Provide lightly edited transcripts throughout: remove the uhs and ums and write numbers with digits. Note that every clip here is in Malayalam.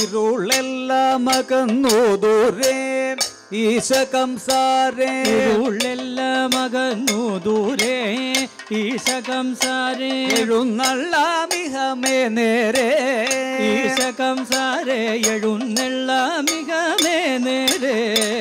ഇരുളെല്ലാം അകന്നു ദൂരെ ഈശകംസാരേ ഇരുളെല്ലാം അകന്നു ദൂരെ ഈശകംസാരേ എഴുന്നള്ളാമിഹമേ നേരെ ഈശകംസാരേ എഴുന്നള്ളാമിഹമേ നേരെ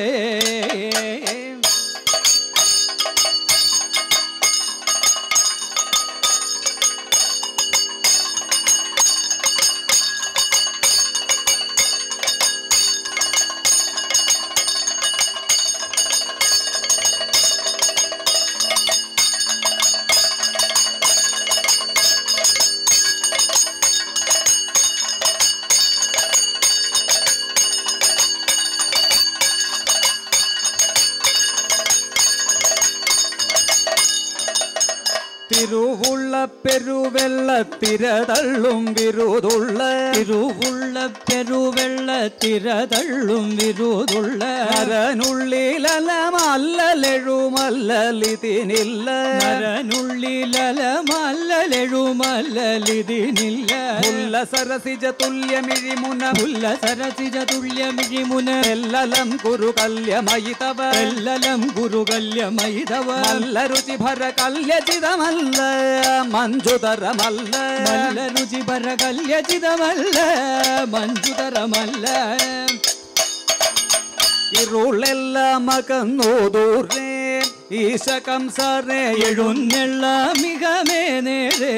തിരുവുള്ള പെരുവെള്ളത്തിരതള്ളും വിരുതുള്ള തിരുവുള്ള പെരുവെള്ളത്തിരതള്ളും വിരുതുള്ള നരനുള്ളിലലമല്ലലെഴുമല്ലലിതിനില്ല നരനുള്ളിലലമല്ലലെഴുമല്ലലിതിനില്ല ഉല്ലസരസിജ തുല്യമിഴിമുന ഉല്ലസരസിജ തുല്യമിഴിമുന എല്ലലം കുരു കല്യമയി തവ എല്ലലം ഗുരു കല്യമൈതവ നല്ല രുചി ഭര കല്യചിതമല്ല മഞ്ജുതരമല്ല നല്ല രുചി ഭര കല്യചിതമല്ല മഞ്ജുതരമല്ല ഇരുളെല്ലാം അകന്നു ദൂരെ ഈശകംസാരേ എഴുന്നള്ളാമിഹമേ നേരെ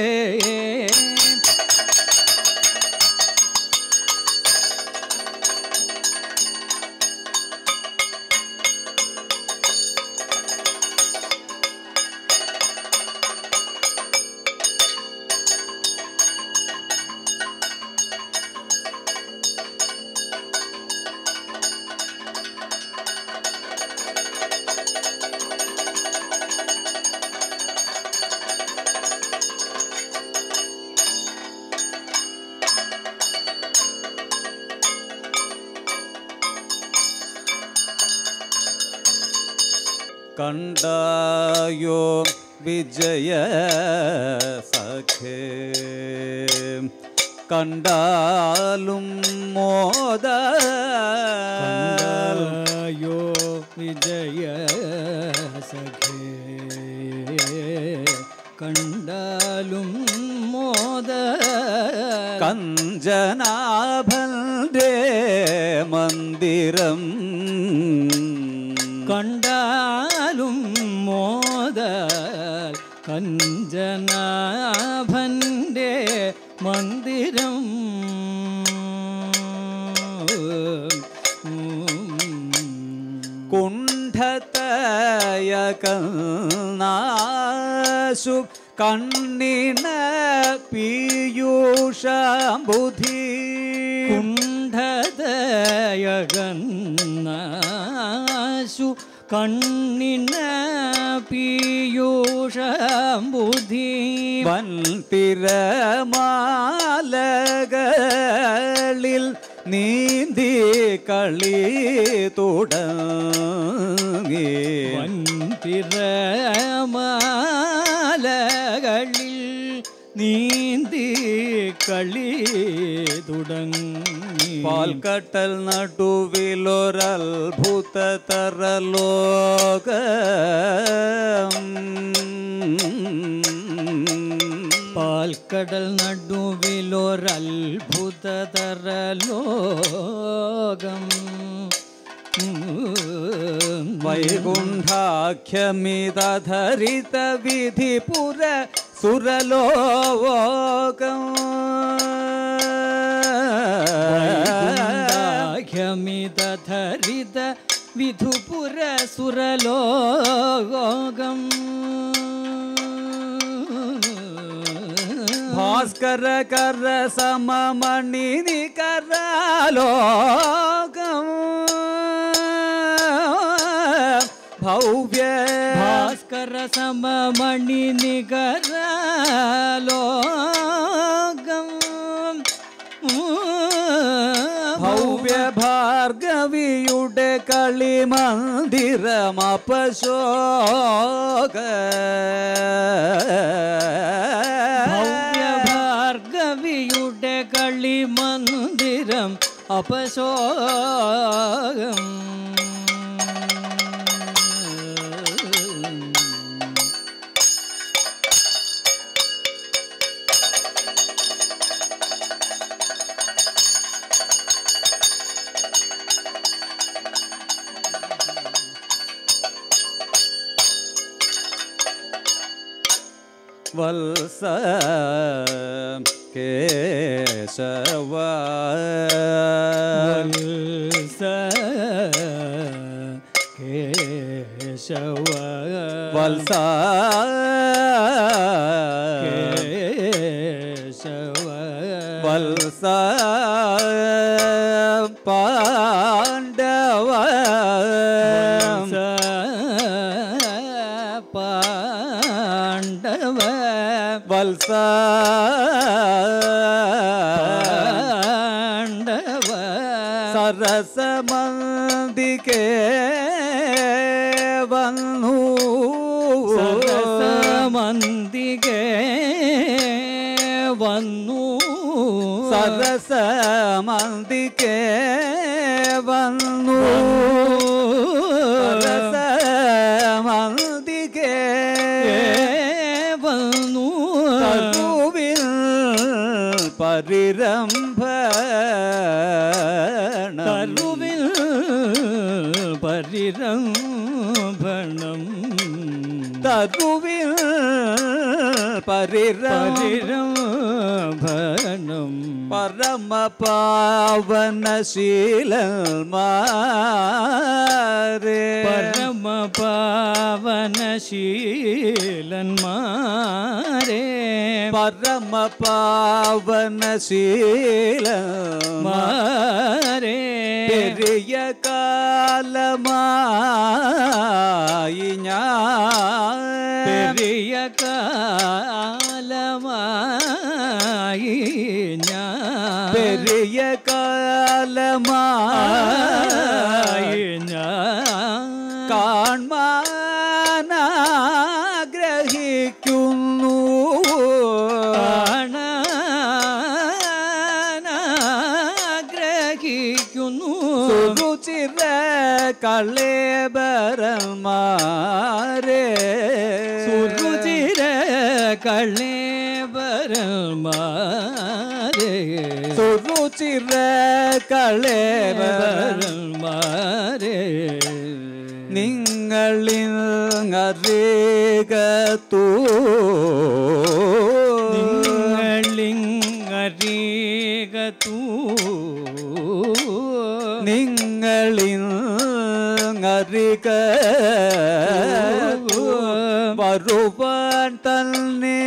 കണ്ടായോ വിജയ സഖേ കണ്ടാലും മോദ കണ്ടായോ വിജയ സഖേ കണ്ടാലും മോദ കഞ്ചനാഭന്റെ മന്ദിരം കണ്ടാലും മോദൽ കഞ്ചനാഭന്റെ മന്ദിരം കുണ്ഠതയകനാശു കണ്ണിന പീയൂഷാംബുധി കുണ്ഠതയകനാശു കണ്ണിന പീയൂഷാംബുധി വൻതിരമാലകളിൽ നീന്തി കളി തുടങ്ങി വൻതിരമാലകളിൽ നീന്തി കളി തുടങ്ങി പാൽക്കട്ടൽ നടുവിലൊരത്ഭുത തരലോകം പാൽക്കടൽ നടുവിലൊരത്ഭുത തരലോകം വൈകുണ്ഠാഖ്യമിതധരിത വിധിപുര സുരലോകം വൈകുണ്ഠാഖ്യമിതധരിത വിധുപുര സുരലോകം ഭാസ്കര കര സമമണി നികരാലോകം ഭവ്യ ഭാസ്കര സമമണി നികരാലോകം ഭവ്യ ഭാർഗവിയുടെ കളിമന്ദിരമപശോക ഭവ്യ ഭാർഗവിയുടെ കളിമന്ദിരം താപസോകം വത്സ കേശവ വത്സ കേശവ വത്സ കേശവ വത്സ പാണ്ഡവ പാണ്ഡവ വത്സ പാണ്ഡവ സരസമന്തികേ വന്നു സരസമന്തികേ വന്നു സരസമന്തികേ വന്നു സരസമന്തികേ വന്നു തരുവിൽ പരിരംഭ തരുവിൽ പരിരംഭണം തരുവിൽ പരിരംഭണം പരമപാവനശീലന്മാരെ പരമപാവനശീലന്മാരെ പരമപാവനശീലന്മാരെ പെരിയ കാലമായി ഞാൻ പെരിയ കാലമായി ഞാൻ പെരിയ കാലമായി ഞാൻ കാൺമാനാഗ്രഹിക്കുന്നു ആഗ്രഹിക്കുന്നു സുരുചിര കളേബരന്മാരെ സുരുചിര കളേബരന്മാരെ സുരുചിര കളേബരന്മാരെ നിങ്ങളിൽ അറികത്തു നിങ്ങളിങ്ങറികത്തു നിങ്ങളിൽ അറിക വരുവാൻ തന്നെ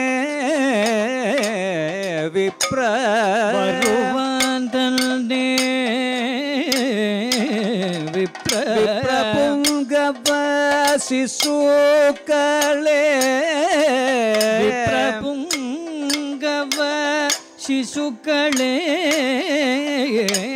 വിപ്ര വരുവാൻ തന്നെ വിപ്രപുംഗവ ശിശുക്കളെ വിപ്രപുംഗവ ശിശുക്കളെ